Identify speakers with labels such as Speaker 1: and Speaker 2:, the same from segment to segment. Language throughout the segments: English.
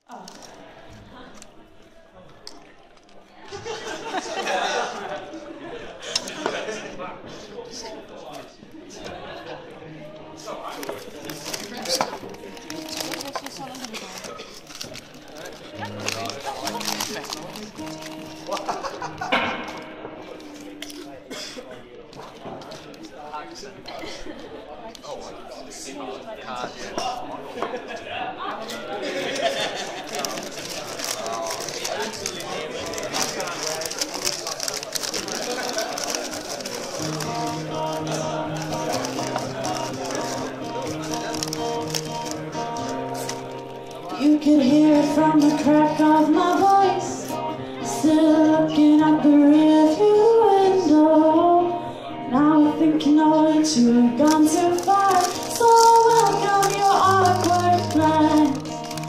Speaker 1: Oh. You can hear it from the crack of my voice. Still looking out the rearview window. Now I think you know that you have gone too far. So welcome your awkward plans.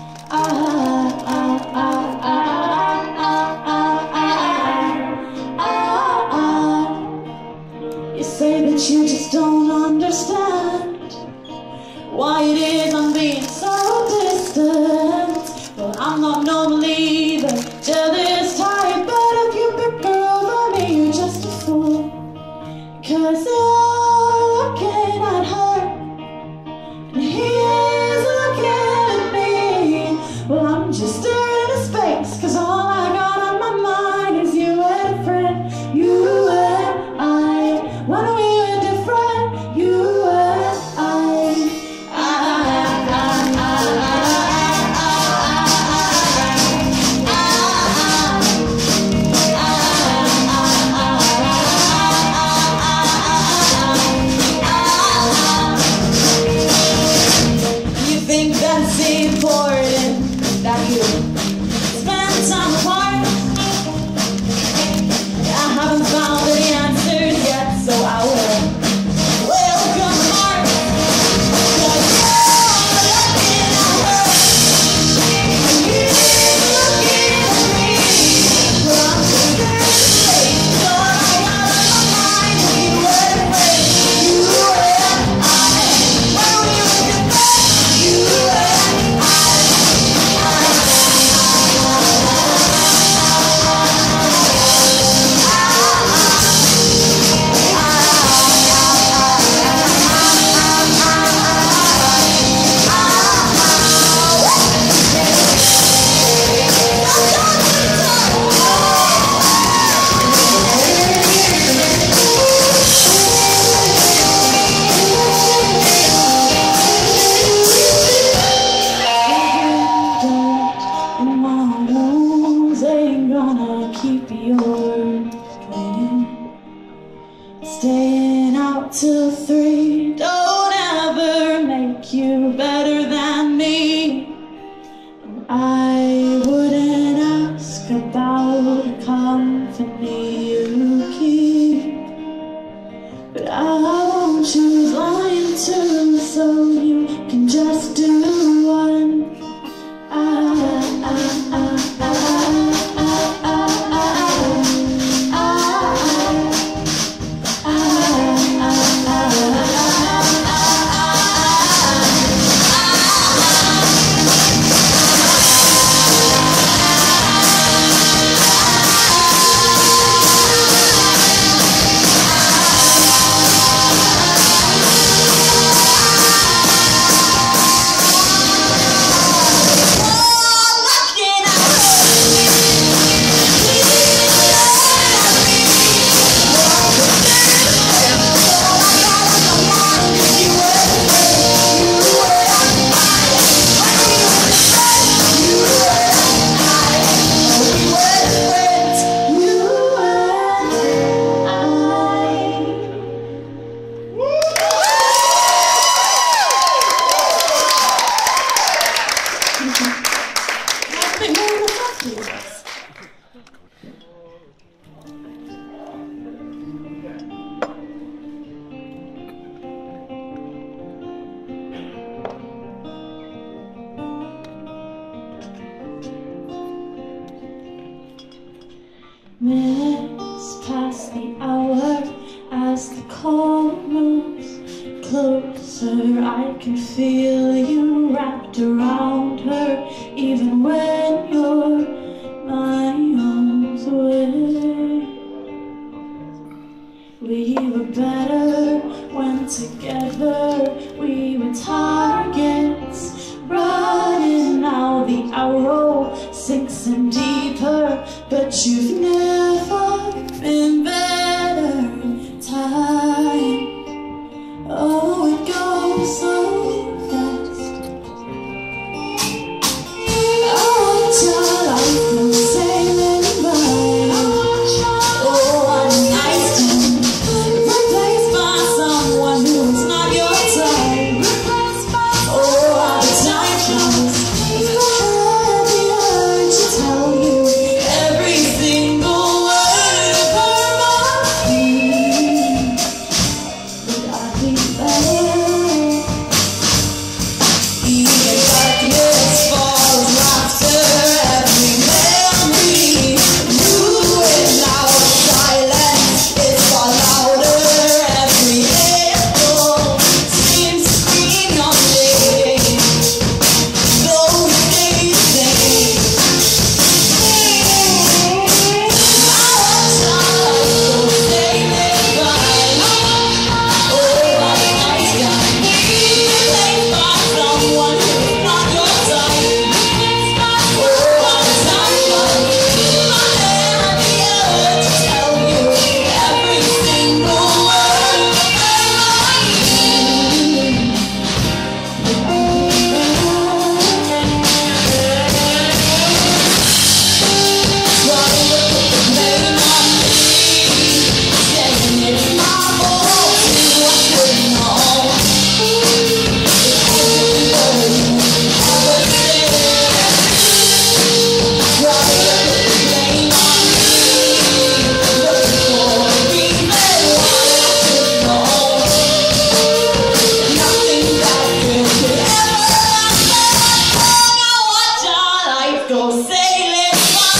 Speaker 1: You say that you just don't understand why it is I'm being so distant. Well, I'm not normally the jealous type, but if you pick her over me, you're just a fool. 'Cause you're looking at her, and he's looking at me. Well, I'm just staring into space, 'cause all I got on my mind is you and a friend, you and I. When we were different, you and I. That's important that you spend time apart. I haven't found any answers yet, so I will welcome heart. 'Cause you're looking at her, and he's looking at me. Well, I'm just in space, so all I got on my mind is you and a friend, you and I. When we were different, you and I. Ain't gonna keep your plan. Staying out till 3 don't ever make you better than me. I wouldn't ask about the company you keep, but I won't choose lying too, so you can just do one. Minutes past the hour as the cold moves closer. I can feel you wrapped around her. even when you're miles away. We were better when together. We were targets running. Now the arrow sinks in deeper, but you've never been better in time. Oh, it goes so fast. I want your life from sailing by. Oh, one night stand replaced by someone who's not your type. Oh, all the time comes if I had the urge to tell you every single word of her mind. Would I be better? Even darkness falls after every memory. Moving out of silence, it's far louder. Every echo seems to scream your name. Those days say, I watch our life go sailing by. Oh, all the night sky replaced by someone who's not your type. Oh, all the time comes I had the urge to tell you every single word of her mind. Trying to put the blame on me, saying it's my fault too. I should know. Go sailing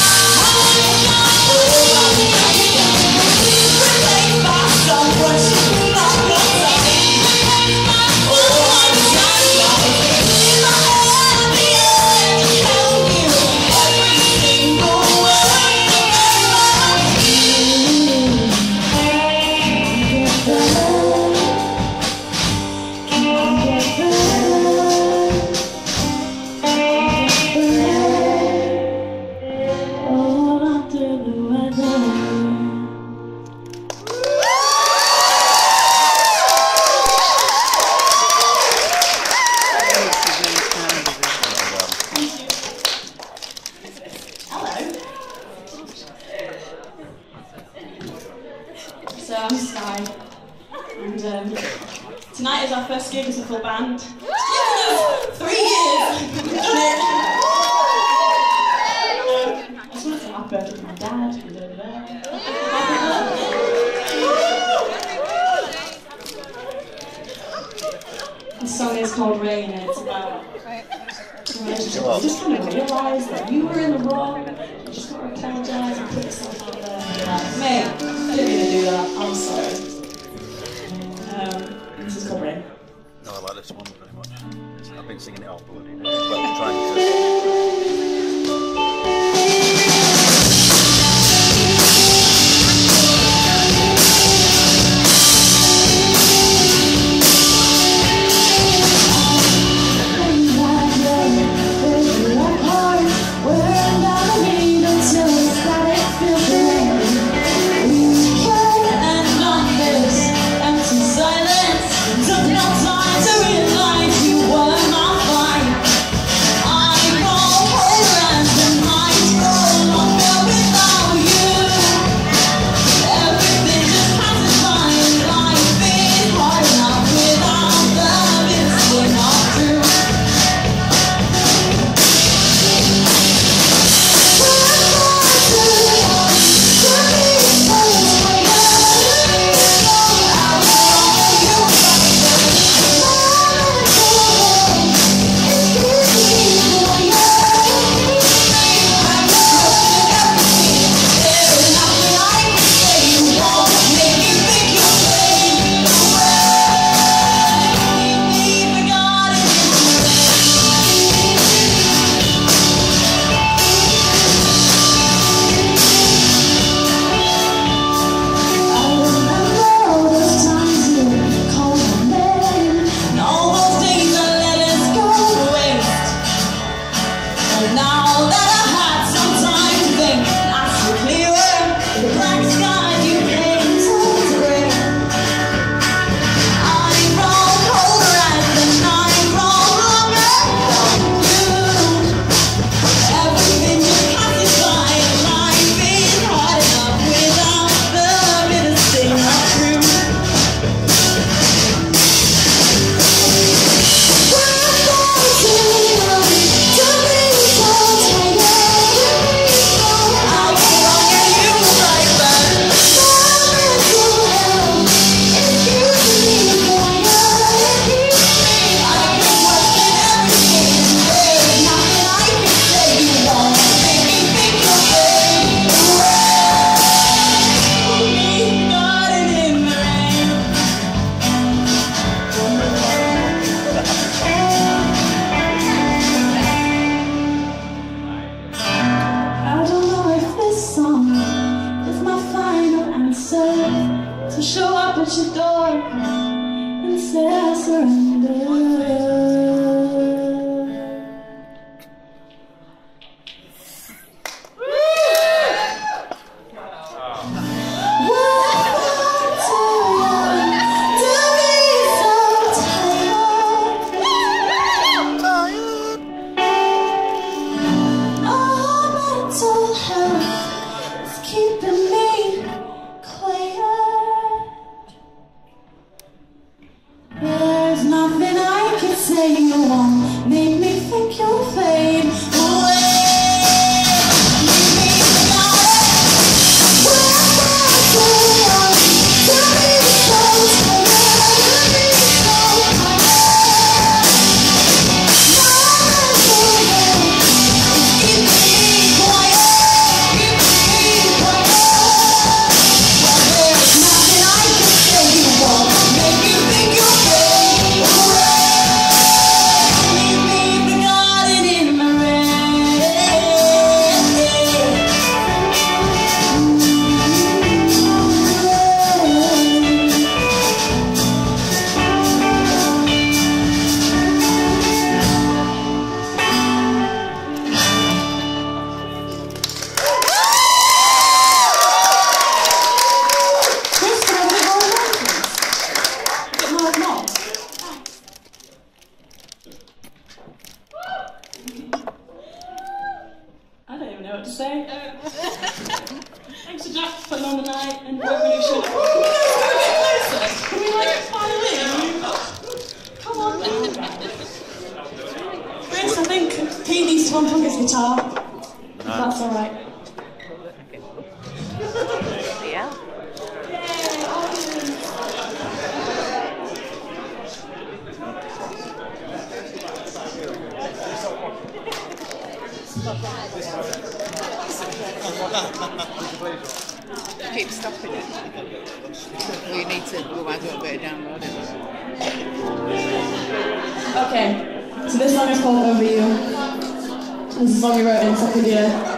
Speaker 1: replaced by someone who's not your type. Oh, all the time if I had the urge to tell you every single word of her mind. All under the weather. Hello. So I'm Sky, and tonight is our first gig as a full band. 3 years! We've done it! I just wanted to have a birthday with my dad, who's over there. The song is called Rain, and it's about a relationship. You just kind of realise that you were in the wrong. You just got to apologise and put yourself out there and be like, mate, I didn't mean to do that, I'm sorry. This is called Rain.
Speaker 2: No, I like this one very much. I've been singing it all bloody day. Well, trying to.
Speaker 1: Took no time to realize you were my fight. I'm Now that I had some time to think, I see clearer. The black skies you paint turn to gray. I'm grown colder as the night grown longer. You, everything just passes by, and life is hard enough without the bitter sting of truth. To show up at your door and say I surrender. Say you won't make me think you'll fade away. Leave me without it. We're too young to be so tired, to be so tired. Now keep me quiet, keep me quiet. Well, there's nothing I can say you won't make me think you'll fade away. I don't even know what to say. Thanks to Jack for putting on the night and Revolution. Can we guys go a bit closer? Can we like file in? Come on then. Chris, I think he needs to unplug his guitar. If that's alright.
Speaker 3: Yeah. Keep stopping it. Well, you need to, otherwise we'll better download it.
Speaker 1: Okay, so this song is called Over You. This is a song we wrote in second year.